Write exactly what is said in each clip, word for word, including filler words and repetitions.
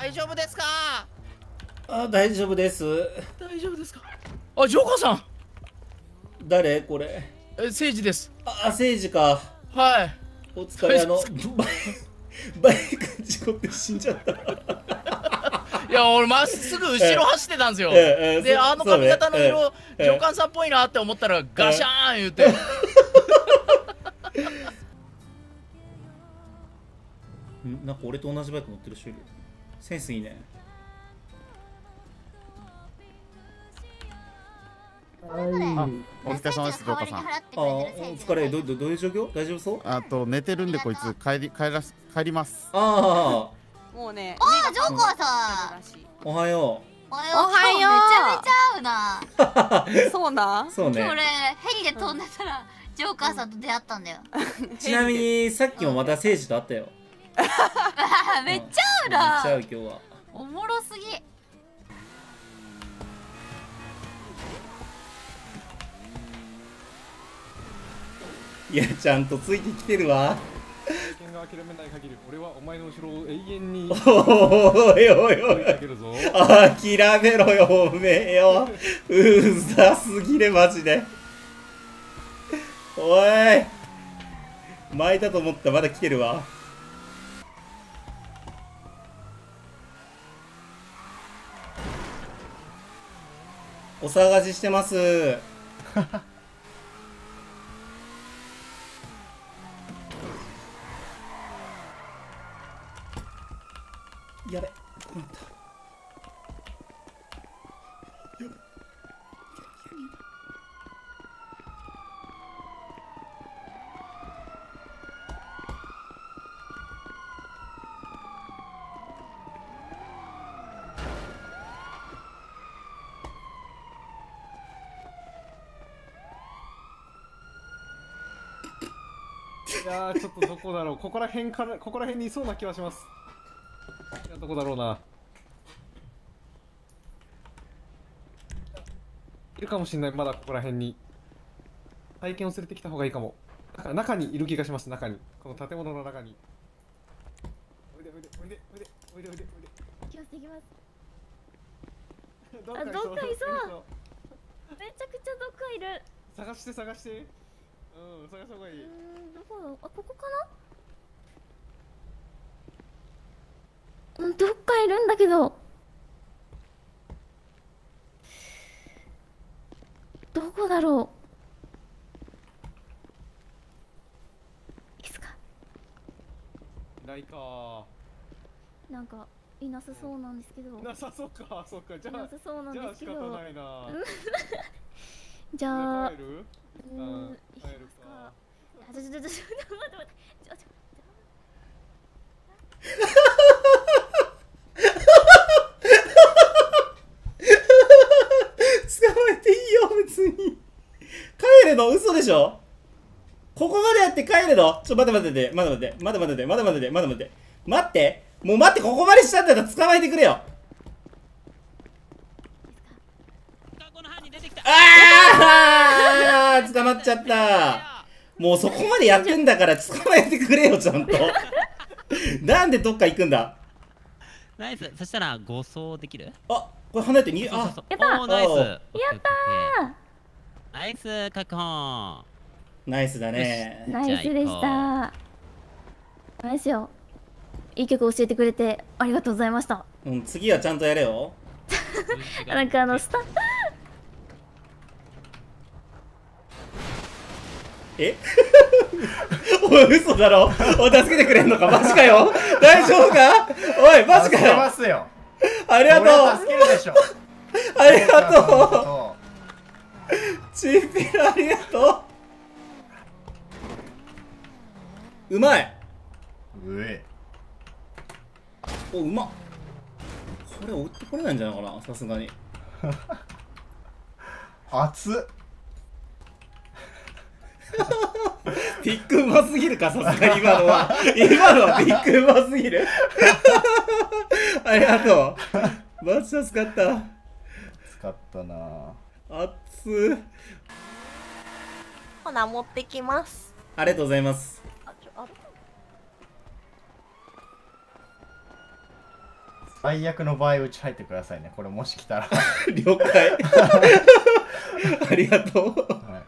大丈夫ですか？ あ、大丈夫です。 大丈夫ですか？あ、ジョーカーさん。 誰これ？ え、聖司です。 あ、聖司か。 はい。 お疲れ。あのバイバイク事故って死んじゃった。 いや、俺まっすぐ後ろ走ってたんですよ。 えええ、 で、あの髪型の色、 ええ、 上官さんっぽいなって思ったらガシャーン言うて。 なんか俺と同じバイク乗ってる人いる。センスいいね。 はい。お疲れ様です、ジョーカーさん。あ、 お疲れ。どどどういう状況？大丈夫そう？ あと寝てるんでこいつ帰り帰らす帰ります。 ああ。もうね。 ああ、ジョーカーさん。 おはよう。おはよう。めちゃめちゃ合うな。 そうな。 そうね。 今日俺ヘリで飛んでたらジョーカーさんと出会ったんだよ。 ちなみにさっきもまた聖司と会ったよ。 めっちゃ合うな。 めっちゃ合う今日は。 おもろすぎ。 いや、ちゃんとついてきてるわ。 経験が諦めない限り、俺はお前の後ろを永遠に。 おいおいおい。諦めろよ、おめえよ。うざすぎる、マジで。おい。巻いたと思ったらまだ来てるわ。お探ししてます。やべ、困った。やべ。 いやー、ちょっとどこだろう。ここら辺から、ここら辺にいそうな気はします。いや、どこだろうな。いるかもしれない、まだここら辺に。体験を連れてきた方がいいかも。中中にいる気がします、中に。この建物の中に。おいでおいでおいでおいでおいでおいでおいで。 行きます行きます。 どあ、どっかいそう。めちゃくちゃどっかいる。 探して探して。うん、探した方がいい。 うん、どこだ。あ、ここかな。うん、どっかいるんだけど。どこだろう。いいっすか。 いないか。 なんかいなさそうなんですけど。 なさそうか、そうか、じゃあ。 いなさそうなんですけど。 じゃあ仕方ないな。 じゃあ。 帰る？ うん、帰るか。あ、ちょちょちょちょ、待って待って、ちょちょ。 捕まえていいよ、別に。帰れの嘘でしょ。ここまでやって帰れの。ちょ、待って待ってて、待って待って、待って待ってて、待って待ってて、待って待って。待って、もう待って、ここまでしたんだったら捕まえてくれよ。ああ、捕まっちゃった。もうそこまでやってんだから捕まえてくれよ、ちゃんと。なんでどっか行くんだ。 ナイス。そしたら護送できる？ あ、これ離れてに、 あ、 やったー。 おー、ナイス。やったー。 ナイス確保。 ナイスだね。 ナイスでした。ナイスよ。いい曲教えてくれてありがとうございました。 うん、次はちゃんとやれよ。 なんかあのスタえおい、嘘だろ。おい、助けてくれんのか。マジかよ。大丈夫か。おい、マジかよ。助けますよ。ありがとう。助けるでしょ。ありがとう。チーピラ、ありがとう。うまい。うえ。お、うまっ。これ追ってこれないんじゃないかな、さすがに。熱っ。ピックうますぎるか、さすがに今のは。今のはピックうますぎる。ありがとう。マジ助かった。使ったな。熱っ。 ほな持ってきます。 ありがとうございます。 最悪の場合うち入ってくださいね、これもし来たら。 了解。ありがとう。はい、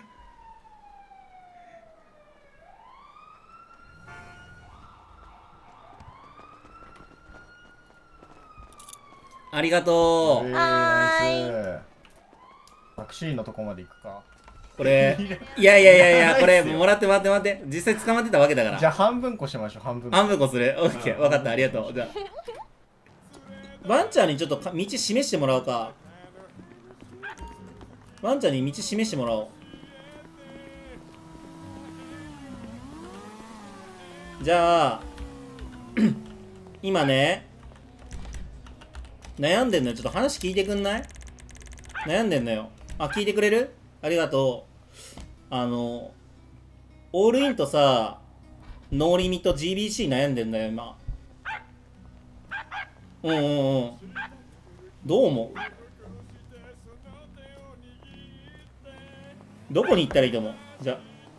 ありがとう。 えー、ナイス。タクシーのとこまで行くか。 これ、いやいやいやいや、これ、もらってもらってもらって。実際捕まってたわけだから。 じゃあ半分こしましょう、半分こ。 半分こする。オッケー、分かった、ありがとう。じゃあ。ワンちゃんにちょっと道示してもらおうか。ワンちゃんに道示してもらおう。じゃあ、今ね、悩んでんのよ。ちょっと話聞いてくんない？悩んでんのよ。あ、聞いてくれる？ありがとう。あの、オールインとさ、ノーリミと ジービーシー 悩んでんだよ、今。うんうんうん。どう思う？どこに行ったらいいと思う？じゃあ。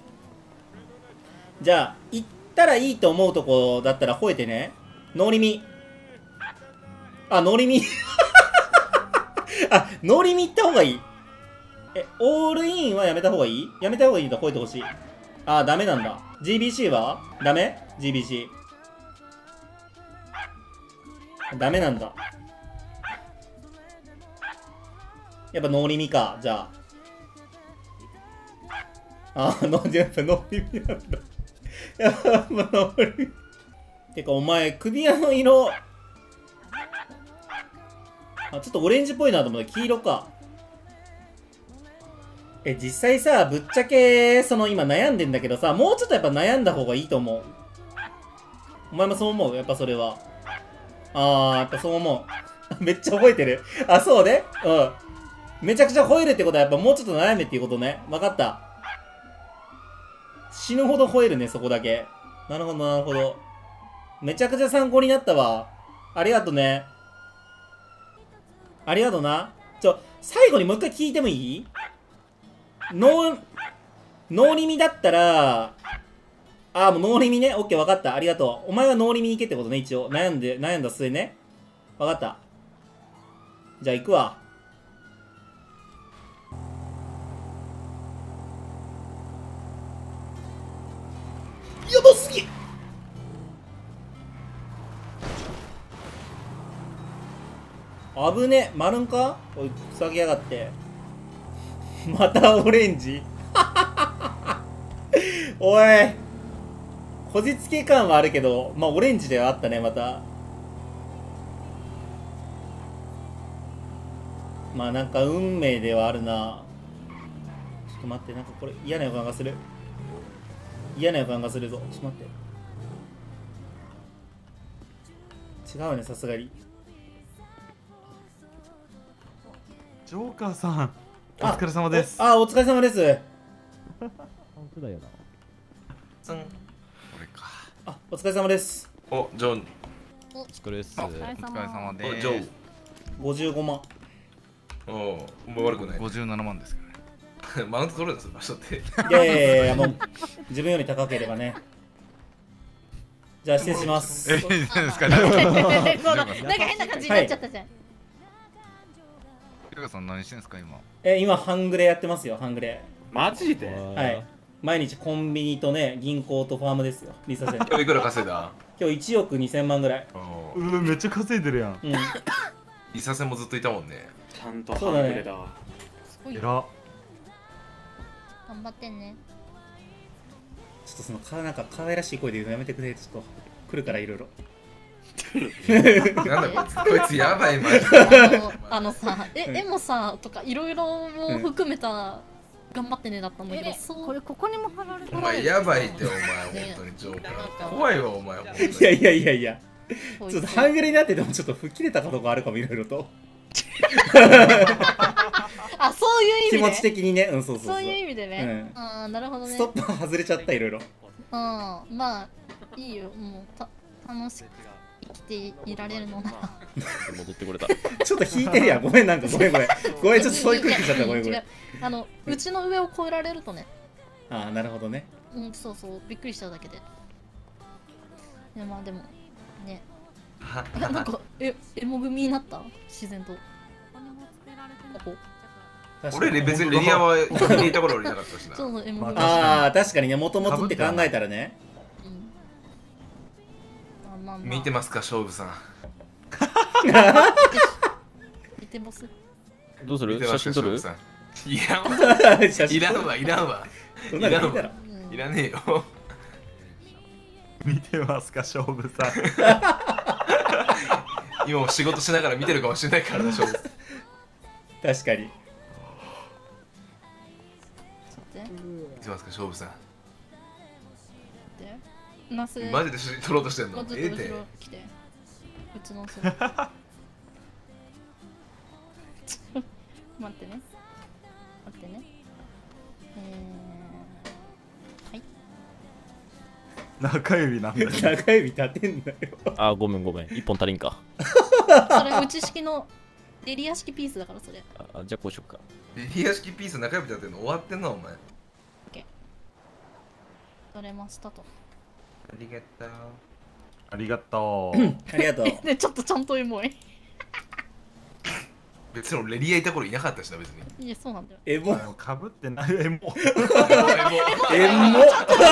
じゃあ、行ったらいいと思うとこだったら吠えてね。ノーリミ。あ、ノーリミ。あ、ノーリミ行った方がいい。え、オールインはやめた方がいい？やめた方がいいと吠えてほしい。あ、ダメなんだ。ジービーシー はダメ？ ジービーシー。ダメなんだ。やっぱノーリミか、じゃあ。あ、ノー、やっぱノーリミなんだ。やっぱノーリミ。てかお前、クリアの色、あ、ちょっとオレンジっぽいなと思って、黄色か。え、実際さ、ぶっちゃけ、その今悩んでんだけどさ、もうちょっとやっぱ悩んだ方がいいと思う。お前もそう思う？やっぱそれは。あー、やっぱそう思う。めっちゃ覚えてる。あ、そうね。うん。めちゃくちゃ吠えるってことはやっぱもうちょっと悩めっていうことね。わかった。死ぬほど吠えるね、そこだけ。なるほど、なるほど。めちゃくちゃ参考になったわ。ありがとね。ありがとな。ちょ、最後にもう一回聞いてもいい？ノー、ノーリミだったら、あーもうノーリミね。オッケー、わかった。ありがとう。お前はノーリミに行けってことね、一応。悩んで、悩んだ末ね。わかった。じゃあ行くわ。やばすぎ！危ね。丸んか？おい、塞ぎやがって。またオレンジおい。こじつけ感はあるけど、まあオレンジではあったね、また。まあなんか運命ではあるな。ちょっと待って、なんかこれ嫌な予感がする。嫌な予感がするぞ。ちょっと待って。違うね、さすがに。 ジョーカーさん、お疲れ様です。 あ、お疲れ様です。 本当だよな。 つん。これか。 あ、お疲れ様です。 お、ジョン。 お疲れです。 お疲れ様です。 お、ジョー。 ごじゅうごまん。 おお、もう悪くない。 ごじゅうななまんですけどね。 マウント取るんですよ、場所って。 いやいやいやいや、もう自分より高ければね。じゃあ失礼します。 え、いいですか。 なんか変な感じになっちゃったじゃん。 ひろかさん何してんですか今？ え、今半グレやってますよ、半グレ。 マジで？ はい。毎日コンビニとね、銀行とファームですよ。リサ先生。 今日いくら稼いだ？ 今日いちおくにせんまんぐらい。 うー、めっちゃ稼いでるやん。 うん。 リサ戦もずっといたもんね。 ちゃんと半グレだ。 えら。 頑張ってね。 ちょっとそのかなんか可愛らしい声で言うのやめてくれ。ちょっと来るからいろいろ。 なんだこいつ、こいつやばいマジで。あのさ、え、エモさとかいろいろも含めた頑張ってねだったんだけど、そうこれここにも貼られてお前やばいってお前本当にジョーカー。怖いわお前本当に。 いやいやいやいや。ちょっと半グレになっててもちょっと吹っ切れたことがあるかもいろいろと。 あ、そういう意味で。 気持ち的にね、うん、そうそうそう。 そういう意味でね。 うん、 ああ、なるほどね。 ストッパー外れちゃったいろいろ。 うん、まあいいよ、もうた楽しく生きていられるのなら。 戻ってこれた。 ちょっと引いてるやん。ごめん、なんかごめんごめん。ごめん、ちょっとそういう空気しちゃった。ごめんごめん。 あの、うちの上を越えられるとね。 ああ、なるほどね。 うん、そうそう、びっくりしただけで。いや、まあでもね、 なんかえエモ組になった自然と。 俺ね別にレディアは入れた頃俺いなかったしな。 そうそうエモ組。 ああ確かにね、もともとって考えたらね。 見てますか勝負さん。 見てます。 どうする？写真撮る？ いらんわ。いらんわいらんわ。 そんなのいいだろ。 いらねえよ。 見てますか勝負さん。 今も仕事しながら見てるかもしれないからな勝負。 確かに。 見てますか勝負さん。 ナスマジで撮ろうとしてんの？ええて。 来て。うちのす。待ってね。待ってね。えー、はい。 中指なんだよ。 中指立てんだよ。 あ、ごめんごめん。一本足りんか。 それ内式のエリア式ピースだからそれ。 あ、じゃあこうしようか。 エリア式ピース中指立てんの終わってんなお前。 オッケー。取れましたと。 ありがとう。 ありがとう。ありがとう。 ね、ちょっとちゃんとエモい。 別に俺レディアいた頃いなかったしな別に。 いやそうなんだよ。 エモ。 かぶってないエモ。 エモ。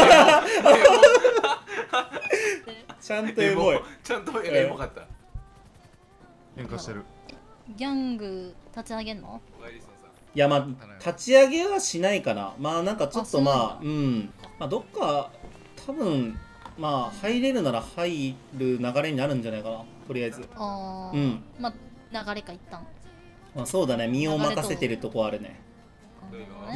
ちゃんとエモい。 ちゃんとエモかった。 喧嘩してる。 ギャング立ち上げんの？ いやまあ立ち上げはしないかな。まあなんかちょっとまあうんまあどっか多分まあ入れるなら入る流れになるんじゃないかなとりあえず。 ああ。 うん。 まあ流れか一旦。 まあそうだね、身を任せてるとこあるね。うん。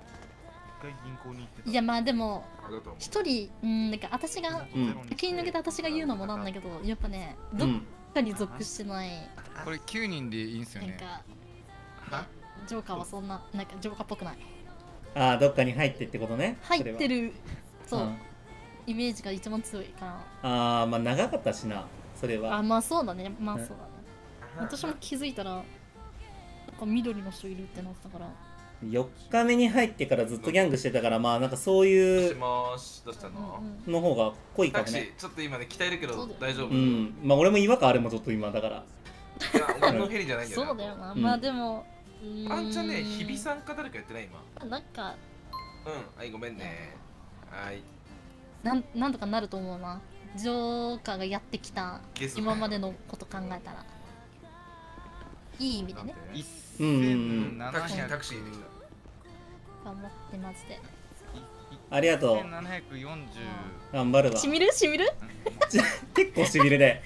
いやまあでも一人うんなんか私が気に抜けた私が言うのもなんだけどやっぱねどっかに属してない。 これきゅうにんでいいんすよね。 なんかジョーカーはそんななんかジョーカーっぽくない。 ああどっかに入ってってことね。 入ってるそうイメージが一番強いかな。 ああまあ長かったしなそれは。 あまあそうだねまあそうだね。私も気づいたらなんか緑の人いるってなってたから。 よっかめに入ってからずっとギャングしてたからまあなんかそういうもしどうしたのの方が濃いかもね。 タクシーちょっと今ね鍛えるけど大丈夫。 うんまあ俺も違和感あるもんちょっと今だから。 いや俺のヘリじゃないんだよ。 そうだよな。まあでもあんちゃんね日比さんか誰かやってない今。 なんかうんはいごめんね。はいなんなんとかなると思うな。ジョーカーがやってきた今までのこと考えたらいい意味でね。 うんうんタクシータクシーで頑張ってマジで。 ありがとう。 ななひゃくよんじゅう頑張るわ。 しみるしみる結構しみるね。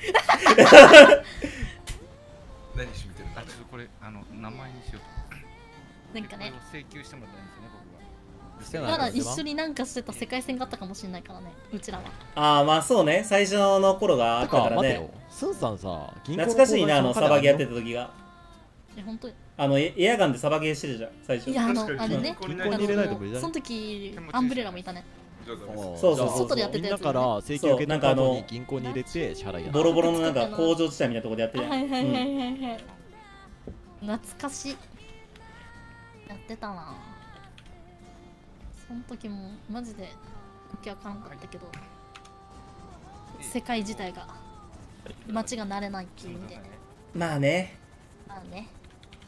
何しみてるの？ あちょっとこれあの名前にしよう。なんかね。 請求してもらったんですよね僕が。まだ一緒になんかしてた世界線があったかもしれないからねうちらは。 ああまあそうね最初の頃があったからね。 スンさんさ懐かしいなあのサバゲーやってた時が。 いや本当に。 あのエアガンでサバゲーしてるじゃん最初。 いやあのあれね。 銀行に入れないと無理だね。 その時アンブレラもいたね。 そうそう外でやってたやつ。 だから請求受けた後に銀行に入れて支払いや。 ボロボロのなんか工場地帯みたいなところでやってる。 はいはいはいはいはい。懐かしい。やってたな。その時もマジでわけわかんなかったけど世界自体が街が慣れないっていう意味で。 まあねまあね。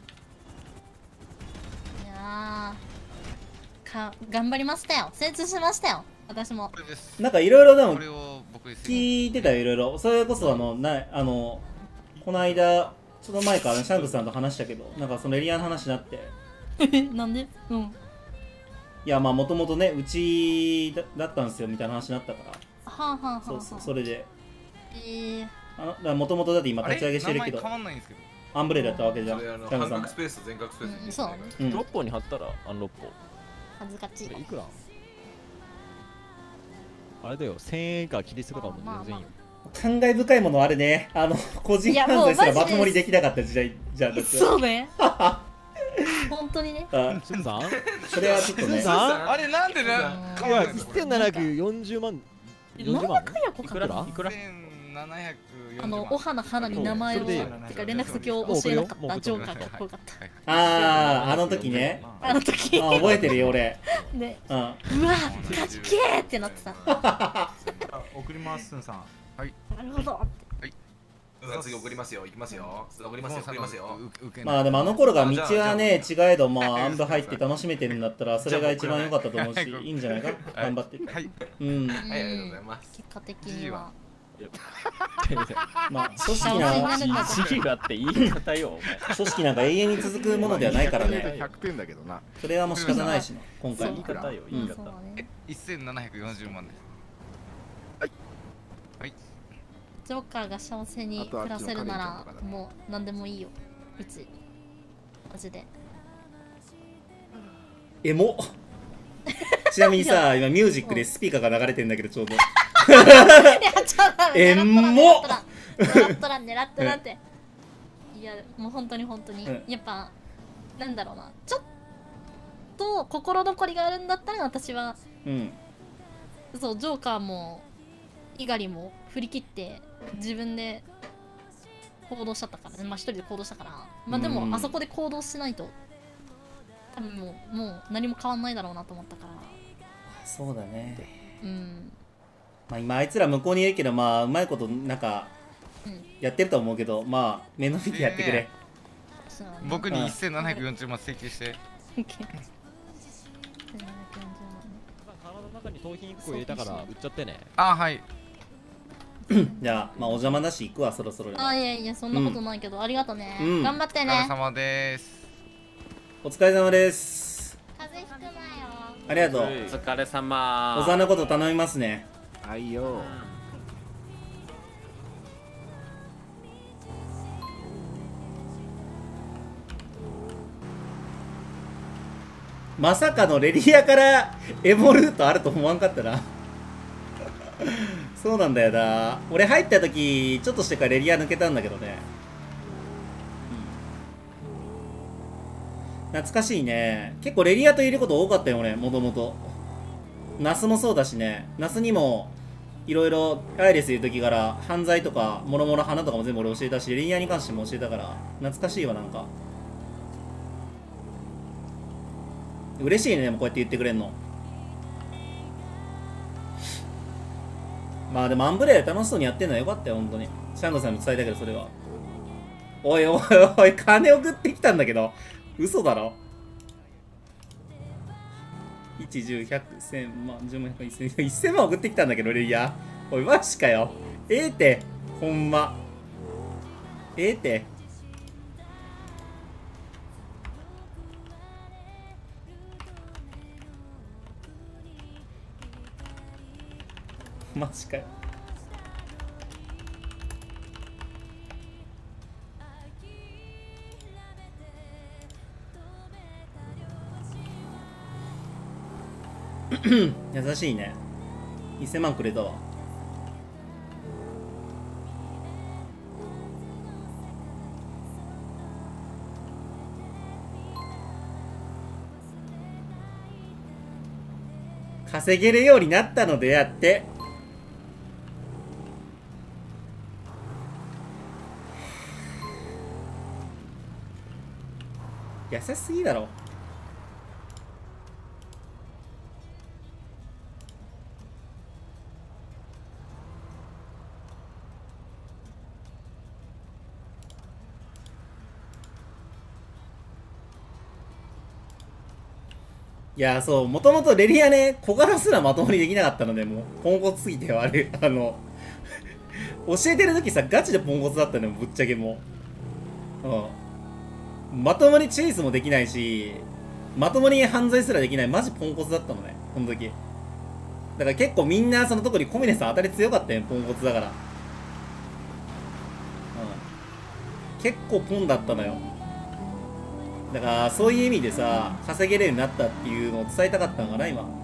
いやーか頑張りましたよ。成長しましたよ私も。 なんかいろいろでもこれを僕聞いてたよいろいろ。それこそあのなあのこの間ちょっと前からシャンクスさんと話したけどなんかそのエリアの話になって。 なんで？うん。 いやまあもともとねうち だ, だったんですよみたいな話になったから。 はあはあはあ。 そうそうそれで。 ええ。 あのもともとだって今立ち上げしてるけど。 変わんないんですけど。 アンブレラやったわけじゃん。 半角スペース全角スペース。 そうね。 六本に貼ったらあの六本。 恥ずかしい。 いくら？あれだよせんえん以下切りするかも全然いいよ。 感慨深いものあるね。あの個人犯罪すらまともにできなかった時代じゃん。 そうね。本当にね。 あ、 スンさん？ それはちょっとね。 あれなんでな？ いや一千七百四十万。 なんだかんやこいくら？いくら？ ななひゃくあのお花花に名前をてか連絡先を教えなかったジョーカーがかっこよかった。 あああの時ね。 あの時。 あ覚えてるよ俺。 ね。 うん。うわ勝ちけーってなってた。 送りますスンさん。 はい。 なるほど。 はい。 次送りますよ、行きますよ。送りますよ、送りますよ。 まあでもあの頃が道はね違えど、まあ暗部入って楽しめてるんだったらそれが一番良かったと思うし、いいんじゃないか、頑張って。はい。うん。 はい、ありがとうございます。 結果的には。 まあ組織な時期があって言い方よ。 組織なんか永遠に続くものではないからね。 ひゃくてんだけどな。 それはもう仕方ないしな、今回。 言い方よ、言い方。 いっせんななひゃくよんじゅうまんです。 ジョーカーが幸せに暮らせるならもう何でもいいよ、うちマジで。 エモちなみにさ、今ミュージックでスピーカーが流れてんだけどちょうどエモ狙ったら狙ってなって、いやもう本当に本当に、やっぱなんだろうな、ちょっと心残りがあるんだったら私は、うん、そうジョーカーも猪狩も振り切って自分で行動しちゃったから、まあ一人で行動したから、まあでもあそこで行動しないと多分もうもう何も変わんないだろうなと思ったから。 そうだね。 うん。 まあ今あいつら向こうにいるけど、まあうまいことなんかやってると思うけど、まあ目の見てやってくれ。 僕にせんななひゃくよんじゅうまん請求して。 体の中に盗品いっこ入れたから売っちゃってね。 あ、はい。 じゃあ、まあお邪魔だし行くわ、そろそろ。 あ、いやいや、そんなことないけど、ありがとね。頑張ってね。 お疲れ様です。 お疲れ様です。 風邪ひくなよ。 ありがとう。 お疲れ様。 お産のこと頼みますね。 はいよ。 まさかのレリアからエモルートあると思わんかったなそうなんだよな。俺入った時ちょっとしてからレリア抜けたんだけどね、うん、懐かしいね。結構レリアといること多かったよ俺、もともとナスもそうだしね。ナスにもいろいろアイレスいる時から犯罪とかもろもろ花とかも全部俺教えたし、レリアに関しても教えたから懐かしいわ。なんか嬉しいね、でもこうやって言ってくれんの。まあでもアンブレラ楽しそうにやってんのはよかったよ、本当に。シャンゴさんにも伝えたけど、それは。おいおいおい、金送ってきたんだけど。嘘だろ。いち、じゅう、ひゃく、せんまん、じゅうまん、いっせんまん送ってきたんだけど、レイヤー。おい、マジかよ。ええて、ほんま。ええて。マジかよ。優しいね。いっせんまんくれたわ。稼げるようになったのであって、優しすぎだろ。いや、そう、もともとレリアね、小柄すらまともにできなかったので、もう、ポンコツすぎてよ、あれ、あの、教えてる時さ、ガチでポンコツだったのよ、ぶっちゃけもう。うん。まともにチェイスもできないし、まともに犯罪すらできない、マジポンコツだったのね、この時。だから結構みんな、その特にコミネさん当たり強かったよ、ポンコツだから。うん。結構ポンだったのよ。だからそういう意味でさ、稼げるようになったっていうのを伝えたかったのかな今。